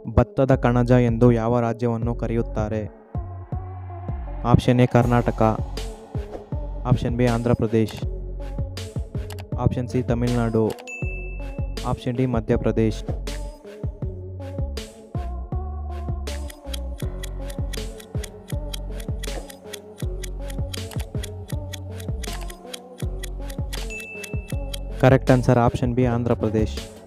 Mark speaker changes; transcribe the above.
Speaker 1: ಭತ್ತದ ಕಣಜ ಎಂದು ಯಾವ ರಾಜ್ಯವನ್ನು ಕರೆಯುತ್ತಾರೆ? Option A Karnataka, option B Andhra Pradesh, option C Tamil Nadu, option D Madhya Pradesh. Correct answer option B Andhra Pradesh.